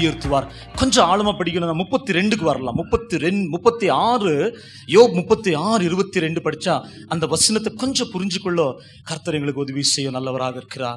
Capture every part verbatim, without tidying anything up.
உயர்த்துவார். கொஞ்சம் ஆழமா படிக்கணும். முப்பத்தி ரெண்டுக்கு வரலாம். முப்பத்தி ரெண்டு முப்பத்தி ஆறு யோப் முப்பத்தி ஆறு இருபத்தி ரெண்டு படிச்சா அந்த வசனத்தை கொஞ்சம் புரிஞ்சுக்கொள்ள கர்த்தர் எங்களுக்கு உதவி செய்ய நல்லவராக இருக்கிறார்.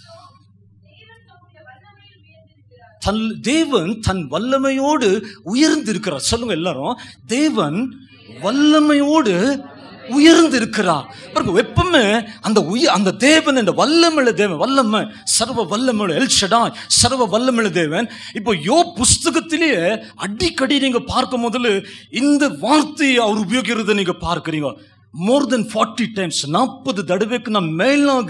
தன் தேவன் தன் வல்லமையோடு உயர்ந்து இருக்கிறார். சொல்லுங்க எல்லாரும், தேவன் வல்லமையோடு உயர்ந்து இருக்கிறார். எப்பவுமே அந்த உய அந்த தேவன், இந்த வல்லமையுள்ள தேவன், வல்லமை சர்வ வல்லமையுள்ள எல் ஷடாய் சர்வ வல்லமையுள்ள தேவன். இப்போ யோப் புஸ்தகத்திலேயே அடிக்கடி நீங்க பார்க்கும் முதல்ல இந்த வார்த்தையை அவர் உபயோகிக்கிறத நீங்க பார்க்கிறீங்க. மோர் தென் ஃபார்ட்டி டைம்ஸ், நாற்பது தடவைக்கு நான் மேலாக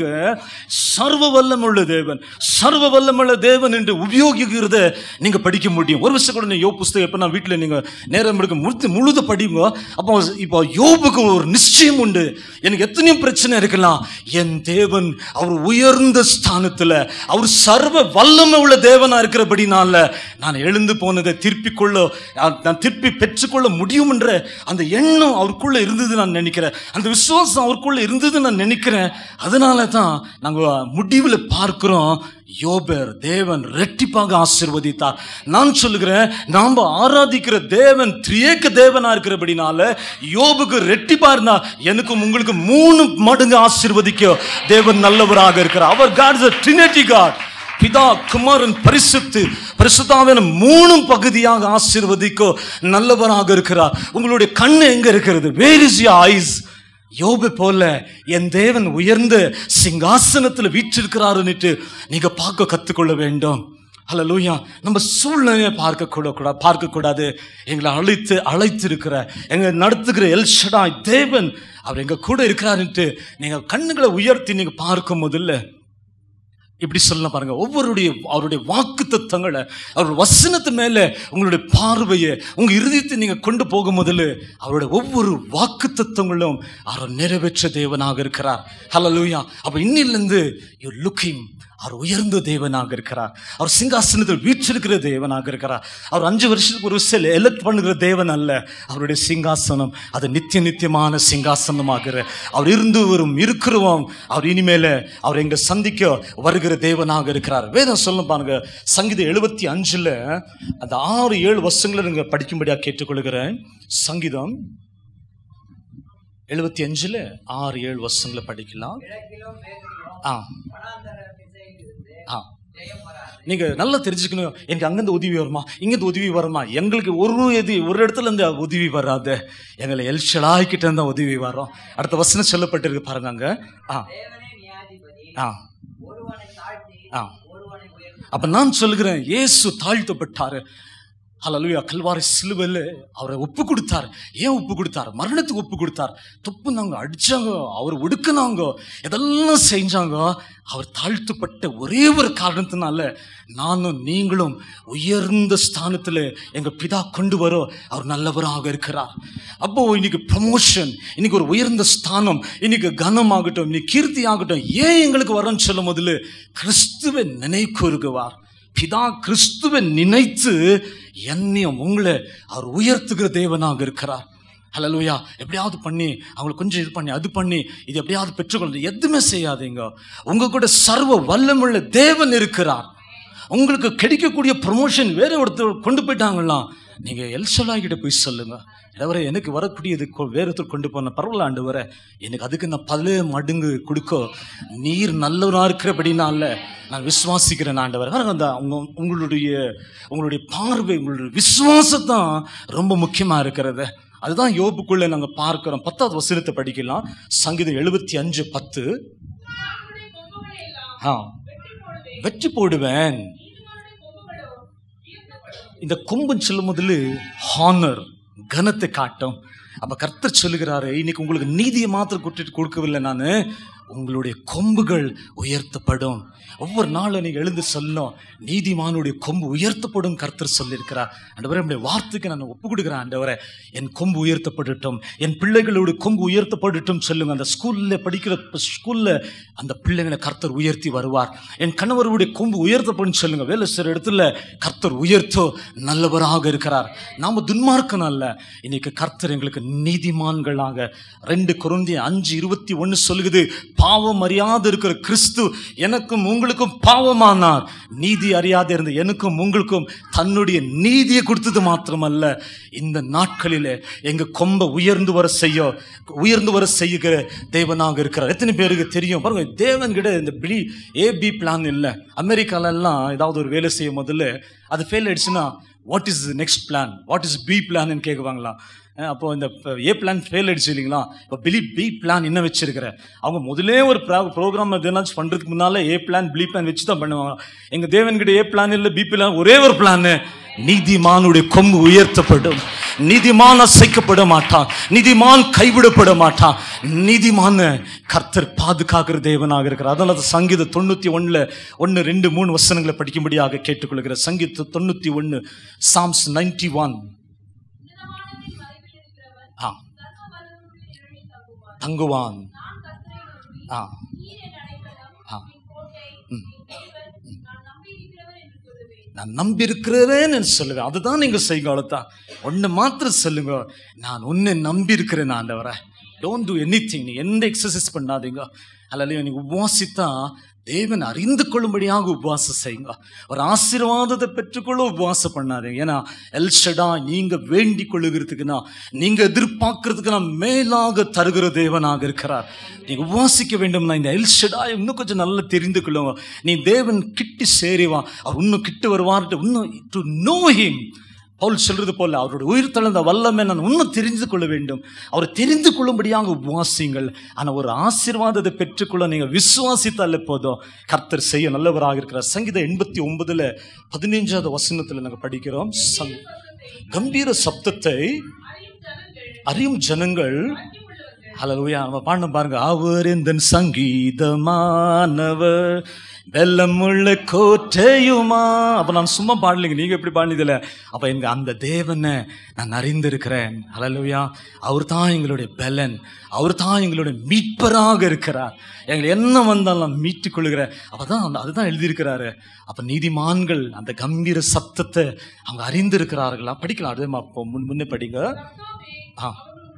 சர்வ வல்லமுள்ள தேவன், சர்வ வல்லமுள்ள தேவன் என்று உபயோகிக்கிறத நீங்க படிக்க முடியும். ஒரு விஷயம் கூட யோபு புஸ்தகம் எப்ப நான் வீட்டில் நீங்க நேரம் எடுக்க முழுத்து முழுத படிங்க. அப்போ இப்போ யோபுக்கு ஒரு நிச்சயம் உண்டு. எனக்கு எத்தனையோ பிரச்சனை இருக்கலாம், என் தேவன் அவர் உயர்ந்த ஸ்தானத்தில், அவர் சர்வ வல்லமை உள்ள தேவனா இருக்கிறபடினால நான் எழுந்து போனதை திருப்பிக் கொள்ள, நான் திருப்பி பெற்றுக்கொள்ள முடியும் என்ற அந்த எண்ணம் அவருக்குள்ள இருந்தது நான் நினைக்கிறேன். அந்த விசுவாசம் அவருக்குள்ள இருந்தது நான் நினைக்கிறேன். அதனால தான் நாங்கள் முடிவில் பார்க்கிறோம், யோபர் தேவன் ரெட்டிப்பாக ஆசீர்வதித்தார். நான் சொல்லுகிறேன், நாம் ஆராதிக்கிற தேவன் திரியேக தேவனா இருக்கிறபடினால யோபுக்கு ரெட்டிப்பா இருந்தா எனக்கும் உங்களுக்கு மூணு மடங்கு ஆசீர்வதிக்க தேவன் நல்லவராக இருக்கிறார். அவர் God is a Trinity God. பிதா குமாரன் பரிசுத்து பரிசுத்தாவின் மூணும் பகுதியாக ஆசீர்வதிக்க நல்லவராக இருக்கிறார். உங்களுடைய கண்ணு எங்க இருக்கிறது? Where is your eyes? யோபு போல என் தேவன் உயர்ந்த சிங்காசனத்தில் வீற்றிருக்கிறாருன்னுட்டு நீங்க பார்க்க கத்துக்கொள்ள வேண்டும். ஹல்லேலூயா. நம்ம சூழ்நிலையை பார்க்க கூட பார்க்க கூடாது. எங்களை அழைத்து அழைத்து இருக்கிற எங்க நடத்துகிற எல் ஷடாய் தேவன் அவர் எங்க கூட இருக்கிறாருன்ட்டு நீங்க கண்ணுகளை உயர்த்தி நீங்க பார்க்கும் முதல்ல இப்படி சொல்லலாம் பாருங்க. ஒவ்வொருடைய அவருடைய வாக்கு தத்தங்களை, அவருடைய வசனத்து மேல உங்களுடைய பார்வையை, உங்க இருதயத்தை நீங்க கொண்டு போகும் முதல்ல அவருடைய ஒவ்வொரு வாக்கு தத்தங்களும் அவர் நிறைவேற்ற தேவனாக இருக்கிறார். ஹல்லேலூயா. அப்ப இன்னிலிருந்து யூ லுக்கிங், அவர் உயர்ந்த தேவனாக இருக்கிறார். அவர் சிங்காசனத்தில் வீற்றிருக்கிற தேவனாக இருக்கிறார். அவர் அஞ்சு வருஷத்துக்கு ஒரு செல் எலக்ட் பண்ணுகிற தேவன் அல்ல. அவருடைய சிங்காசனம் அது நித்திய நித்தியமான சிங்காசனமாகிற, அவர் இருந்து வரும் இருக்கிறோம். அவர் இனிமேல அவர் எங்க சந்திக்க வருகிற தேவனாக இருக்கிறார். வேதம் சொல்ல பாருங்க, சங்கீதம் எழுபத்தி அஞ்சுல அந்த ஆறு ஏழு வருஷங்களை நீங்க படிக்கும்படியா கேட்டுக்கொள்கிறேன். சங்கீதம் எழுபத்தி அஞ்சுல ஆறு ஏழு வருஷங்களை படிக்கலாம். ஆ ஆ நீங்க நல்லா தெரிஞ்சுக்கணும். எனக்கு அங்கிருந்து உதவி வருமா, இங்கிருந்து உதவி வருமா? எங்களுக்கு ஒரு எது ஒரு இடத்துல இருந்து உதவி வராது. எங்களை எல் ஷடாய் கிட்ட இருந்தா உதவி வரும். அடுத்த வசனம் சொல்லப்பட்டிருக்கு பாருங்க அங்க. ஆ ஆ ஆ அப்ப நான் சொல்லுகிறேன், இயேசு தாழ்த்தப்பட்டாரு. ஹல்லேலூயா. கல்வாரி சிலுவையில் அவரை ஒப்பு கொடுத்தார். ஏன் ஒப்பு கொடுத்தார்? மரணத்துக்கு ஒப்பு கொடுத்தார். துப்புனாங்க, அடிச்சாங்க, அவர் ஒடுக்குனாங்க, இதெல்லாம் செஞ்சாங்க. அவர் தாழ்த்தப்பட்ட ஒரே ஒரு காரணத்தினால நானும் நீங்களும் உயர்ந்த ஸ்தானத்தில் எங்க பிதா கொண்டு வர அவர் நல்லவராக இருக்கிறார். அப்போ இன்னைக்கு ப்ரமோஷன், இன்னைக்கு ஒரு உயர்ந்த ஸ்தானம், இன்னைக்கு கனம் ஆகட்டும், இன்னைக்கு கீர்த்தி ஆகட்டும், ஏன் எங்களுக்கு வரும்னு சொல்லும் முதல்ல கிறிஸ்துவை நினைக்குவார். பிதா கிறிஸ்துவை நினைத்து என்னையும் உங்களை அவர் உயர்த்துகிற தேவனாக இருக்கிறார். ஹல்லேலூயா. எப்படியாவது பண்ணி அவங்களுக்கு கொஞ்சம் இது பண்ணி அது பண்ணி இது எப்படியாவது பெற்றுக்கொள்ள எதுவுமே செய்யாதீங்க. உங்க கூட சர்வ வல்லமுள்ள தேவன் இருக்கிறார். உங்களுக்கு கிடைக்கக்கூடிய ப்ரமோஷன் வேற ஒருத்தர் கொண்டு போயிட்டாங்கலாம், நீங்க எல் ஷடாய் கிட்ட போய் சொல்லுங்க, ஆண்டவரே எனக்கு வரக்கூடியது வேற ஒருத்தர் கொண்டு போன பரவாயில்ல ஆண்டவரே, எனக்கு அதுக்கு நான் பல மடங்கு கொடுக்க நீர் நல்லவனா இருக்கிறபடினால நான் விசுவாசிக்கிறேன் ஆண்டவரே. அந்த உங்க உங்களுடைய உங்களுடைய பார்வை, உங்களுடைய விசுவாசத்தான் ரொம்ப முக்கியமா இருக்கிறது. அதுதான் யோபுக்குள்ள நாங்க பார்க்கிறோம். பத்தாவது வசனத்தை படிக்கலாம். சங்கீதம் எழுபத்தி அஞ்சு பத்து. ஆ வெற்றி போடுவேன். இந்த கொம்புன்னு சொல்லும் முதல்ல ஹானர், கனத்தை காட்டும். அப்ப கர்த்தர் சொல்லுகிறாரு, இன்னைக்கு உங்களுக்கு நீதியை மாத்திரம் கொடுத்துட்டு கொடுக்கவில்லை, நான் உங்களுடைய கொம்புகள் உயர்த்தப்படும். ஒவ்வொரு நாளும் நீங்க எழுந்து சொல்லும், நீதிமானுடைய கொம்பு உயர்த்தப்படும் கர்த்தர் சொல்லியிருக்கிறார். ஆண்டவரே, நம்முடைய வார்த்தைக்கு நான் ஒப்பு கொடுக்கிறேன். ஆண்டவரே, என் கொம்பு உயர்த்தப்படட்டும், என் பிள்ளைகளுடைய கொம்பு உயர்த்தப்படட்டும் சொல்லுங்க. அந்த ஸ்கூல்ல படிக்கிற ஸ்கூல்ல அந்த பிள்ளைகளை கர்த்தர் உயர்த்தி வருவார். என் கணவருடைய கொம்பு உயர்த்தப்படும் சொல்லுங்க. வேலை செய்கிற இடத்துல கர்த்தர் உயர்த்தோ நல்லவராக இருக்கிறார். நாம துன்மார்க்கன் அல்ல, இன்னைக்கு கர்த்தர் எங்களுக்கு நீதிமான்களாக. ரெண்டு கொரிந்தியர் அஞ்சு இருபத்தி ஒன்னு சொல்லுகிறது, பாவம் அறியாது இருக்கிற கிறிஸ்து எனக்கும் உங்களுக்கும் பாவமானார். நீதி அறியாது இருந்த எனக்கும் உங்களுக்கும் தன்னுடைய நீதியை கொடுத்தது மாத்திரமல்ல, இந்த நாட்களிலே எங்க கொம்ப உயர்ந்து வர செய்ய உயர்ந்து வர செய்கிற தேவனாக இருக்கிறார். எத்தனை பேருக்கு தெரியும் பாருங்க, தேவன் கிட்ட இந்த பி ஏபி பிளான் இல்லை. அமெரிக்கால எல்லாம் ஏதாவது ஒரு வேலை செய்யும் முதல்ல அது ஃபெயில் ஆயிடுச்சுன்னா what is next plan, what is B plan கேட்குவாங்களா? அப்போ இந்த ஏ பிளான் ஃபெயில் ஆயிடுச்சு இல்லைங்களா, இப்போ பிலி பி பிளான் என்ன வச்சிருக்கிற? அவங்க முதலே ஒரு ப்ரோக்ராம் எதனாச்சும் பண்ணுறதுக்கு முன்னால ஏ பிளான் பி பிளான் வச்சு தான் பண்ணுவாங்க. எங்கள் தேவன்கிட்ட ஏ பிளான் இல்லை பி பிளான், ஒரே ஒரு பிளான், நீதிமானுடைய கொம்பு உயர்த்தப்படும், நீதிமான் அசைக்கப்பட மாட்டான், நீதிமான் கைவிடப்பட மாட்டான், நீதிமான கர்த்தர் பாதுகாக்கிற தேவனாக இருக்கிறார். அதனால சங்கீத தொண்ணூத்தி ஒண்ணுல ஒன்னு ரெண்டு மூணு வசனங்களை படிக்கும்படியாக கேட்டுக்கொள்கிற. சங்கீத தொண்ணூத்தி ஒன்னு சாம்ஸ் நைன்டி ஒன் தங்குவான். நான் நம்பி இருக்கிறேன் சொல்லுவேன். அதுதான் நீங்க செய்காலத்தான் ஒன்னு மாத்திரம் சொல்லுங்க, நான் உன்னை நம்பி இருக்கிறேன் ஆண்டவரே. டோன்ட் டூ எனி திங், நீ எந்த எக்ஸசைஸ் பண்ணாதீங்க. அல்ல நீங்க உபவாசித்தா தேவன் அறிந்து கொள்ளும்படியாக உபவாசம் செய்யுங்க. ஒரு ஆசீர்வாதத்தை பெற்றுக்கொள்ள உபவாசம் பண்ணாதீங்க. ஏன்னா எல்ஷடா நீங்க வேண்டிக் கொள்ளுகிறதுக்குன்னா, நீங்க எதிர்பார்க்கறதுக்கு நான் மேலாக தருகிற தேவனாக இருக்கிறார். நீங்க உபவாசிக்க வேண்டும்னா இந்த எல்ஷடா இன்னும் கொஞ்சம் நல்லா தெரிந்து கொள்ளுங்க. நீ தேவன் கிட்டி சேருவா, அவர் இன்னும் கிட்டு வருவார். இன்னும் டு நோ ஹிம், பவுல் சொல்றது போல அவருடைய உயிர் தழுந்த வல்லமை நான் இன்னும் தெரிந்து கொள்ள வேண்டும். அவரை தெரிந்து கொள்ளும்படியாக உபவாசிங்கள். ஆனால் ஒரு ஆசீர்வாதத்தை பெற்றுக்கொள்ள நீங்கள் விசுவாசித்தாலே போதும், கர்த்தர் செய்ய நல்லவராக இருக்கிறார். சங்கீதம் எண்பத்தி ஒன்பதுல பதினைஞ்சாவது வசனத்தில் நாங்கள் படிக்கிறோம், கம்பீர சப்தத்தை அறியும் ஜனங்கள். ஹல்லேலூயா, நம்ம பாடணும் பாருங்க, அவர் இந்த சங்கீதமானவர் வெள்ளமுள்ள கோட்டையுமா. அப்ப நான் சும்மா பாடலைங்க, நீங்க எப்படி பாடினதில்ல. அப்ப எங்க அந்த தேவனை நான் அறிந்திருக்கிறேன். ஹல்லேலூயா, அவர் தான் எங்களுடைய பலன், அவர் தான் எங்களுடைய மீட்பராக இருக்கிறார். எங்களை என்ன வந்தாலும் மீட்டுக் கொள்ளுகிறேன். அப்பதான் அதுதான் எழுதியிருக்கிறாரு. அப்ப நீதிமான்கள் அந்த கம்பீர சத்தத்தை அவங்க அறிந்திருக்கிறார்களா? படிக்கலாம், அதே முன் முன்னே படிங்க. ஆ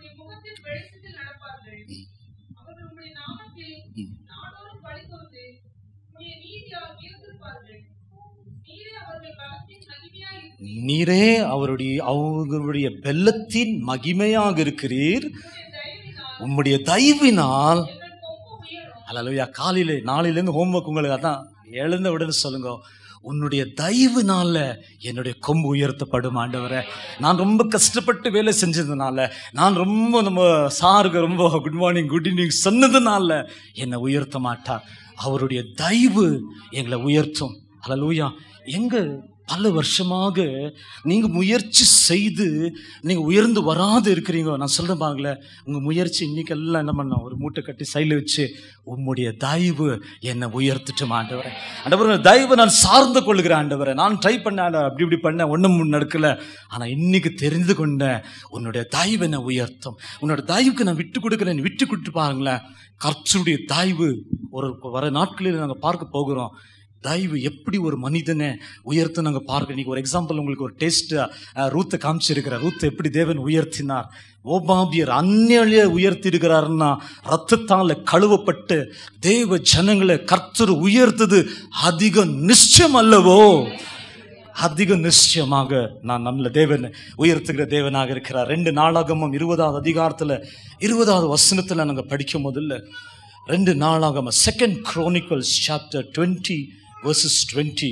நீரே அவருடைய அவர்களுடைய பெல்லத்தின் மகிமையாக இருக்கிறீர், உம்முடைய தயவினால். அல்லேலூயா. காலையில நாளையிலேருந்து ஹோம்ஒர்க் உங்களுக்கு அதான் எழுந்த உடனே சொல்லுங்க, உன்னுடைய தயவுனால என்னுடைய கொம்பு உயர்த்தப்படும் ஆண்டவரே. நான் ரொம்ப கஷ்டப்பட்டு வேலை செஞ்சதுனால, நான் ரொம்ப நம்ம சாருக்கு ரொம்ப குட் மார்னிங் குட் ஈவினிங் சொன்னதுனால என்னை உயர்த்த மாட்டார். அவருடைய தயவு எங்களை உயர்த்தும். அல்லேலூயா. எங்க பல வருஷமாக நீங்க முயற்சி செய்து நீங்க உயர்ந்து வராது இருக்கிறீங்க. நான் சொல்றேன் பாருங்களேன், உங்க முயற்சி இன்னைக்கெல்லாம் என்ன பண்ண, ஒரு மூட்டை கட்டி சைடில் வச்சு உம்முடைய தயவு என்னை உயர்த்திட்டு ஆண்டவரே. ஆண்டவரே தயவு நான் சார்ந்து கொள்ளுகிறேன் ஆண்டவரே. நான் ட்ரை பண்ண அப்படி இப்படி பண்ண ஒன்றும் நடக்கல, ஆனா இன்னைக்கு தெரிந்து கொண்டேன் உன்னுடைய தயவு என்னை உயர்த்தும். உன்னோட தயவுக்கு நான் விட்டு கொடுக்குறேன், விட்டு கொடுத்து பாருங்களேன். கர்த்தருடைய தயவு ஒரு வர நாட்களில் நாங்கள் பார்க்க போகிறோம். தயவு எப்படி ஒரு மனிதனை உயர்த்து நாங்கள் பார்க்க. இன்னைக்கு ஒரு எக்ஸாம்பிள் உங்களுக்கு ஒரு டேஸ்ட் ரூத்தை காமிச்சிருக்கிறார். ரூத்தை எப்படி தேவன் உயர்த்தினார். ஓபாபியர் அந்நிய உயர்த்தி இருக்கிறாருன்னா, ரத்தத்தால் கழுவப்பட்டு தேவ ஜனங்களை கர்த்தர் உயர்த்தது அதிக நிச்சயம் அல்லவோ? அதிக நிச்சயமாக நான் நம்மள தேவன் உயர்த்துகிற தேவனாக இருக்கிறார். ரெண்டு நாளாகமும் இருபதாவது அதிகாரத்துல இருபதாவது வசனத்துல நாங்க படிக்கும் முதல்ல ரெண்டு நாளாகம second chronicles chapter twenty verses twenty.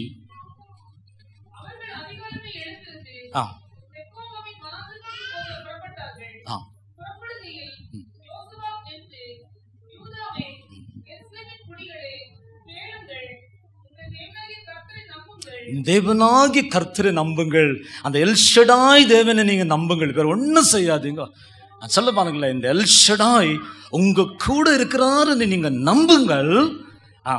ஆ ஆ தேவனாகி கர்த்தரை நம்புங்கள். அந்த எல்ஷடாய் தேவனை நீங்க நம்புங்கள், வேற ஒன்னும் செய்யாதீங்க. நான் சொல்ல பாருங்களேன், இந்த எல்ஷடாய் உங்க கூட இருக்கிறாருன்னு நீங்க நம்புங்கள். ஆ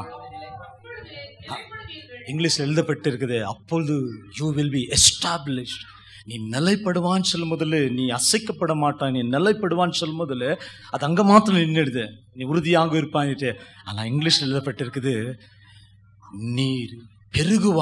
இங்கிலீஷ்ல எழுதப்பட்டு இருக்குது, அப்பொழுது யூ வில் பி எஸ்டாப்ளிஷ்ட். நீ நிலைப்படுவான்னு சொல்லும் போதில் நீ அசைக்கப்பட மாட்டான், நீ நிலைப்படுவான்னு சொல்லும் போதில் அது அங்கே மாத்திரம் நின்றுடுது, நீ உறுதியாக இருப்பான்ட்டு. ஆனால் இங்கிலீஷ்ல எழுதப்பட்டிருக்குது, நீர் பெருகுவாய்.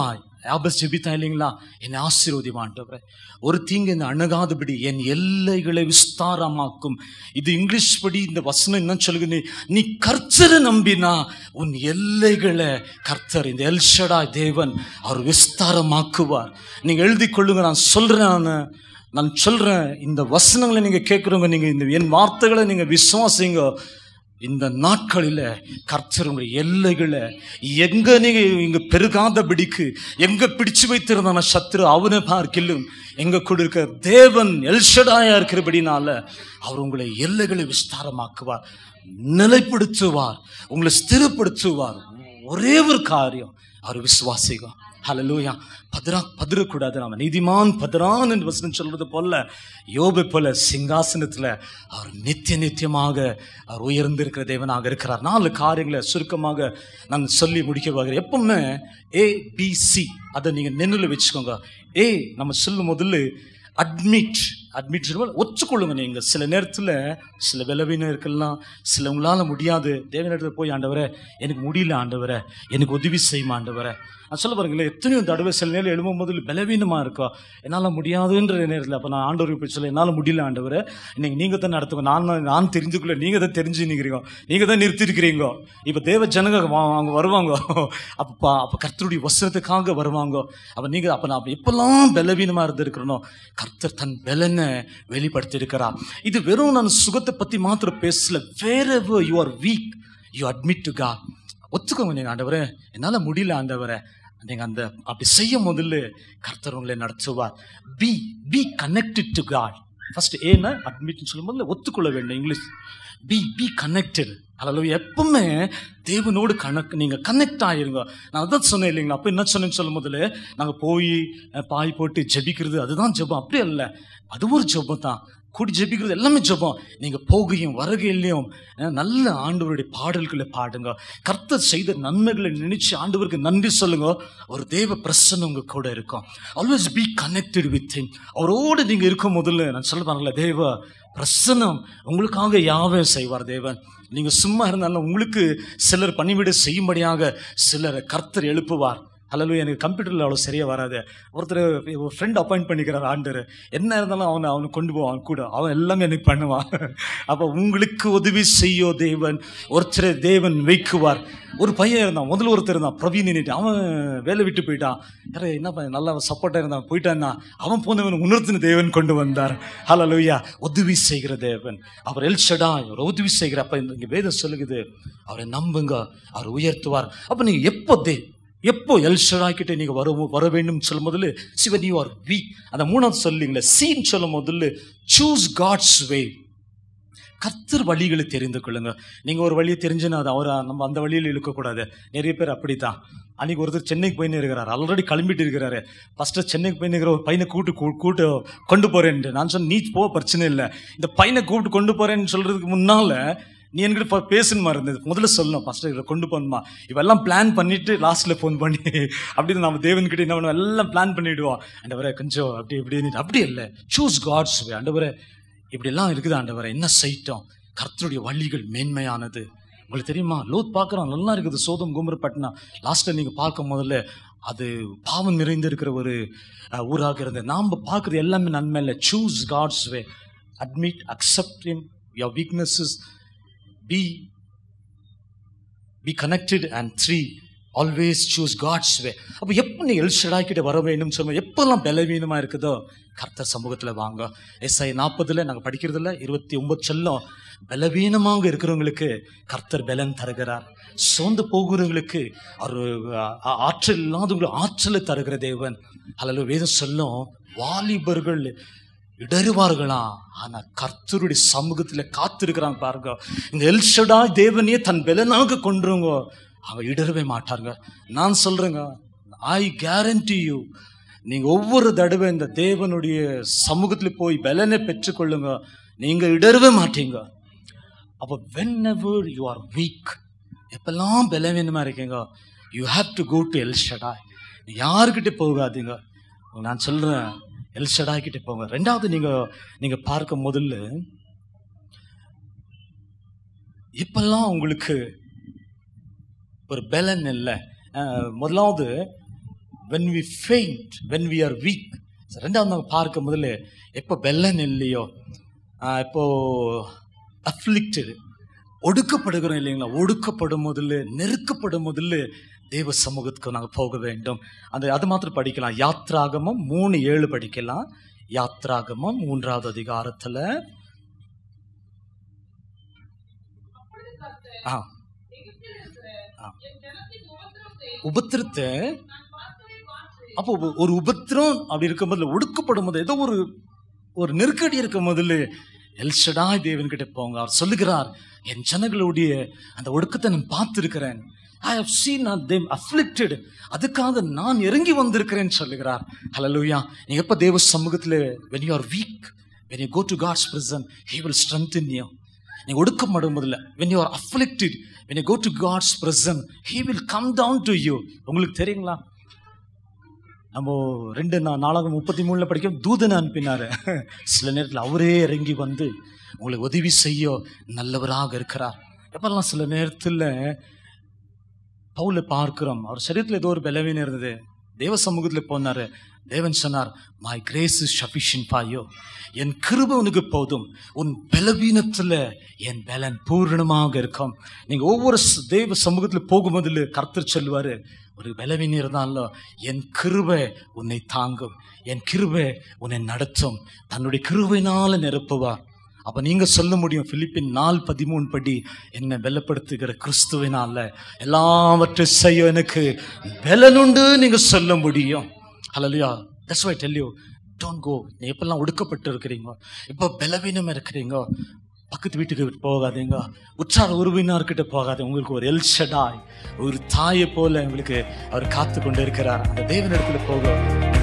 யாபேஸ் ஜெபித்தான் இல்லைங்களா, என்னை ஆசீர்வதியும் ஆண்டவரே, ஒரு தீங்கு என்னை அணுகாதபடி என் எல்லைகளை விஸ்தாரமாக்கும். இது இங்கிலீஷ் படி இந்த வசனம் என்ன சொல்லுங்க, நீ கர்த்தரை நம்பினா உன் எல்லைகளை கர்த்தர், இந்த எல்ஷடாய் தேவன் அவர் விஸ்தாரமாக்குவார். நீங்க எழுதி கொள்ளுங்க, நான் சொல்றேன், நான் நான் சொல்றேன், இந்த வசனங்களை நீங்க கேட்குறவங்க, நீங்க இந்த என் வார்த்தைகளை நீங்க விசுவாசிங்க. இந்த நாட்களில் கர்த்தர் உங்களுடைய எல்லைகளை எங்க நீங்க இங்க பெருகாதபடிக்கு, எங்க பிடிச்சு வைத்திருந்தான சத்துரு அவனை பார்க்கிலும் எங்க கூட இருக்க தேவன் எல்ஷடாயா இருக்கிறபடினால அவர் உங்களை எல்லைகளை விஸ்தாரமாக்குவார், நிலைப்படுத்துவார், உங்களை ஸ்திரப்படுத்துவார். ஒரே ஒரு காரியம், அவர் விசுவாசிங்க. ஹல்லேலூயா. பதறா பதறக்கூடாது. நாம நீதிமான் பதறான் என்று வசனம் சொல்றது போல யோபை போல சிங்காசனத்துல அவர் நித்திய நித்தியமாக அவர் உயர்ந்திருக்கிற தேவனாக இருக்கிறார். நாலு காரியங்களை சுருக்கமாக நான் சொல்லி முடிக்க பார்க்கிறேன். எப்பவுமே ஏ பி சி அதை நீங்க நினைவில் வச்சுக்கோங்க. ஏ நம்ம சொல்லும் முதல்ல அட்மிட் அட்மிட் ஒத்துக்கொள்ளுங்க. நீங்க சில நேரத்தில் சில பலவீனம் இருக்கலாம், சில உங்களால் முடியாது. தேவனிடத்தில் போய் ஆண்டவரே எனக்கு முடியல, ஆண்டவரே எனக்கு உதவி செய்யும் ஆண்டவரே. நான் சொல்ல பாருங்களேன், எத்தனையோ தடவை சில நேரம் எழும்பும் போது பலவீனமாக இருக்கா, என்னால் முடியாதுன்ற நேரத்தில் அப்போ நான் ஆண்டவருக்கு போய் சொல்ல, என்னால் முடியல ஆண்டவரே, இன்னைக்கு நீங்கள் தான் நடத்துங்க, நான் நான் தெரிஞ்சுக்கல, நீங்கள் தான் தெரிஞ்சு நிற்கிறீங்க, நீங்கள் தான் நிறுத்திருக்கிறீங்க. இப்போ தேவ ஜனங்க அவங்க வருவாங்க, அப்போ அப்போ கர்த்தருடைய வசனத்துக்காக வருவாங்க. அப்போ நீங்கள் அப்போ நான் எப்பெல்லாம் பலவீனமாக இருந்திருக்கிறனோ கர்த்தர் தன் பலனை வெளிப்படுத்தி இருக்கிறார். இது வெறும் நான் சுகத்தை பற்றி மாத்திரம் பேசல. wherever you are weak you admit to God. ஒத்துக்கோங்க, நீங்கள் ஆண்டவரே என்னால் முடியல ஆண்டவரே, நீங்கள் அந்த அப்படி செய்ய முதல்ல கர்த்தர் உங்களை நடத்துவார். Be be connected to God. First ஏன்னா அட்மிட்னு சொல்லும் போது ஒத்துக்கொள்ள வேண்டும். English be be connected. அதில் எப்பவுமே தேவனோடு கனெக்ட், நீங்கள் கனெக்ட் ஆகிருங்க. நான் அதான் சொன்னேன் இல்லைங்களா, அப்போ என்ன சொன்னேன்னு சொல்லும் போதில் நாங்கள் போய் பாய் போட்டு ஜெபிக்கிறது அதுதான் ஜெபம், அப்படி இல்லை. அது ஒரு ஜெபம் தான். கூடி ஜெபிக்கிறது எல்லாமே ஜெபம். நீங்கள் போகையும் வருகையிலையும் நல்ல ஆண்டவருடைய பாடல்களை பாடுங்க. கர்த்தர் செய்த நன்மைகளை நினைச்சு ஆண்டவருக்கு நன்றி சொல்லுங்க. ஒரு தேவ பிரசன்னம் உங்க கூட இருக்கும். Always be connected with him. அவரோடு நீங்கள் இருக்கும் முதல்ல நான் சொல்ல பாருங்களேன், தேவ பிரசன்னம் உங்களுக்காக யாவே செய்வார் தேவன். நீங்க சும்மா இருந்தாலும் உங்களுக்கு சிலர் பணிவிட செய்யும்படியாக சிலரை கர்த்தர் எழுப்புவார். அல்லது எனக்கு கம்ப்யூட்டரில் அவ்வளோ சரியாக வராது. ஒருத்தர் ஒரு ஃப்ரெண்ட் அப்பாயிண்ட் பண்ணிக்கிறார் ஆண்டர், என்ன இருந்தாலும் அவனை அவனை கொண்டு போவான் கூட, அவன் எல்லாமே எனக்கு பண்ணுவான். அப்போ உங்களுக்கு உதவி செய்யோ தேவன் ஒருத்தரை தேவன் வைக்குவார். ஒரு பையன் இருந்தான், முதல்ல ஒருத்தர் இருந்தான் பிரவீன், அவன் வேலை விட்டு போயிட்டான். யாரே என்ன பையன் நல்லா சப்போர்ட்டாக இருந்தான், போயிட்டான்னா அவன் போனவன் உணர்த்தின தேவன் கொண்டு வந்தார். ஹல்லேலூயா. உதவி செய்கிற தேவன் அவர் எல்ஷடாய், அவர் உதவி செய்கிற. அப்போ இங்கே வேதம் சொல்லுகிறது, அவரை நம்புங்க, அவர் உயர்த்துவார். அப்போ நீங்கள் எப்போ தே எப்போ எல்ஷடாய் கிட்ட நீங்க வர வர வேண்டும் சொல்லும் முதல்ல சிவன் யூ ஆர் வீக். அந்த மூணாவது சொல்லிங்களே சீன் சொல்லும் முதல்ல சூஸ் காட்ஸ் வே. கர்த்தர் வழிகளை தெரிந்து கொள்ளுங்க. நீங்க ஒரு வழியை தெரிஞ்சுன்னா அது அவரை நம்ம அந்த வழியில் இழுக்கக்கூடாது. நிறைய பேர் அப்படித்தான். அன்னைக்கு ஒருத்தர் சென்னைக்கு போயின்னு இருக்கிறாரு, ஆல்ரெடி கிளம்பிட்டு இருக்கிறாரு. ஃபர்ஸ்ட்டு சென்னைக்கு போயின்னு இருக்கிற ஒரு பையனை கூட்டு கூட்டு கொண்டு போறேன்ட்டு நான் சொன்னேன், நீ போக பிரச்சனை இல்லை, இந்த பையனை கூப்பிட்டு கொண்டு போறேன்னு சொல்றதுக்கு முன்னால நீ என்கிட்ட பேசணுமா இருந்தது, முதல்ல சொல்லணும், ஃபர்ஸ்ட் இதில் கொண்டு போகணுமா. இவெல்லாம் பிளான் பண்ணிட்டு லாஸ்ட்டில் ஃபோன் பண்ணி அப்படின்னு நம்ம தேவன்கிட்ட என்ன பண்ணுவோம், எல்லாம் பிளான் பண்ணிவிடுவோம். ஆண்டவரே கொஞ்சம் அப்படி இப்படின்னு. அப்படி இல்லை, சூஸ் காட்ஸ் வே. ஆண்டவரே இப்படிலாம் இருக்குது ஆண்டவரே, என்ன செய்யட்டும், கர்த்தருடைய வழிகள் மேன்மையானது. உங்களுக்கு தெரியுமா, லோத் பார்க்குறோம் நல்லா இருக்குது, சோதம் கோமர் பட்டணம். லாஸ்ட்டில் நீங்கள் பார்க்கும் முதல்ல அது பாவம் நிறைந்து இருக்கிற ஒரு ஊராக இருந்தது. நாம் பார்க்குறது எல்லாமே நன்மை இல்லை. Choose God's way. Admit, accept him, your weaknesses. Be be connected, and three, always choose God's way. அப்போ எப்போ நீ எல்ஷடாய் கிட்ட வர வேண்டும் சொல்லுவோம், எப்பெல்லாம் பலவீனமாக இருக்குதோ கர்த்தர் சமூகத்தில் வாங்க. எஸ்ஐ நாற்பதுல நாங்கள் படிக்கிறதுல இருபத்தி ஒன்பது சொல்லும், பலவீனமாக இருக்கிறவங்களுக்கு கர்த்தர் பலன் தருகிறார், சோர்ந்து போகிறவங்களுக்கு அவர் ஆற்றல் இல்லாதவங்களுக்கு ஆற்றலை தருகிற தேவன். அல்லது வேதம் சொல்லும், வாலிபர்கள் இடறுவார்களா, ஆனா கர்த்தருடைய சமூகத்துல காத்திருக்கிறாங்க பாருங்க. இந்த எல்ஷடாய் தேவனையே தன் பலனாக கொண்டுருங்க, அவங்க இடரவே மாட்டாங்க. நான் சொல்றேங்க, ஐ கேரண்டி யூ, நீங்க ஒவ்வொரு தடவை இந்த தேவனுடைய சமூகத்துல போய் பலனை பெற்றுக்கொள்ளுங்க, நீங்க இடரவே மாட்டீங்க. அப்போ whenever you are weak, எப்பெல்லாம் பலவீனமா இருக்கீங்க, you have to go to El Shaddai. யாருக்கிட்ட போகாதீங்க, நான் சொல்றேன் எல்ஷடாய் கிட்ட போங்க. ரெண்டாவது நீங்க நீங்க பார்க்க முதல்ல இப்பெல்லாம் உங்களுக்கு ஒரு பலன் இல்லை. முதலாவது when we faint, when we are weak. ரெண்டாவது நாங்கள் பார்க்க முதல்ல எப்போ பெல்லன் இல்லையோ, இப்போ அஃப்ளிக்டட், ஒடுக்கப்படுகிறோம் இல்லைங்களா, ஒடுக்கப்படும் முதல்ல, நெருக்கப்படும் முதல்ல தேவ சமூகத்துக்கு நாங்கள் போக வேண்டும். அந்த அது மாத்திரம் படிக்கலாம். யாத்ராகமம் மூணு ஏழு படிக்கலாம். யாத்ராகமம் மூன்றாவது அதிகாரத்தில் ஆ உபத்திரத்தை, அப்போ ஒரு உபத்திரம் அப்படி இருக்கும் போது, ஒடுக்கப்படும் போது, ஏதோ ஒரு ஒரு நெருக்கடி இருக்கும் போதில் எல்ஷடாய் தேவன் கிட்ட போங்க. அவர் சொல்லுகிறார், என் ஜனங்களுடைய அந்த ஒடுக்கத்தை நான் பார்த்திருக்கிறேன். I have seen them afflicted. அதுக்காக நான் இறங்கி வந்திருக்கிறேன்னு சொல்லுகிறார். ஹல்லேலூயா. நீங்க எப்ப தேவ சமூகத்தில், when you are weak, when you go to God's presence, He will strengthen you. நீங்க ஒடுக்கப்படும் போதில், when you are afflicted, when you go to God's presence, He will come down to you. உங்களுக்கு தெரியுங்களா, நம்ம ரெண்டு நாளாக முப்பத்தி மூணுல படிக்கும் தூதனை அனுப்பினாரு. சில நேரத்தில் அவரே இறங்கி வந்து உங்களுக்கு உதவி செய்ய நல்லவராக இருக்கிறார். எப்பெல்லாம் சில நேரத்தில் பவுலை பார்க்கிறோம், அவர் சரீரத்தில் ஏதோ ஒரு பலவீனம் இருந்தது, தேவ சமூகத்தில் போனாரு. தேவன் சொன்னார், my grace is sufficient for you. என் கிருபை உனக்கு போதும், உன் பலவீனத்தில் என் பலன் பூரணமாக இருக்கும். நீங்கள் ஒவ்வொரு தேவ சமூகத்தில் போகும்போதில் கர்த்தர் சொல்லுவார், ஒரு பலவீனம் இருந்தாலும் என் கிருபை உன்னை தாங்கும், என் கிருபை உன்னை நடத்தும், தன்னுடைய கிருபையினால நிரப்புவார். அப்போ நீங்கள் சொல்ல முடியும், பிலிப்பின் நாலு பதிமூணு படி, என்னை பலப்படுத்துகிற கிறிஸ்துவினால எல்லாவற்றையும் செய்ய எனக்கு பலனுண்டு நீங்கள் சொல்ல முடியும். Hallelujah. That's why I tell you, don't go. நீ எப்பெல்லாம் ஒடுக்கப்பட்டு இருக்கிறீங்க, இப்போ பலவீனம் இருக்கிறீங்க, பக்கத்து வீட்டுக்கு போகாதீங்க, உற்றார் உறவினர்கிட்ட போகாதீங்க. உங்களுக்கு ஒரு எல்ஷடாய், ஒரு தாயை போல உங்களுக்கு அவர் காத்து கொண்டு இருக்கிறார். அந்த தேவனிடத்துல போக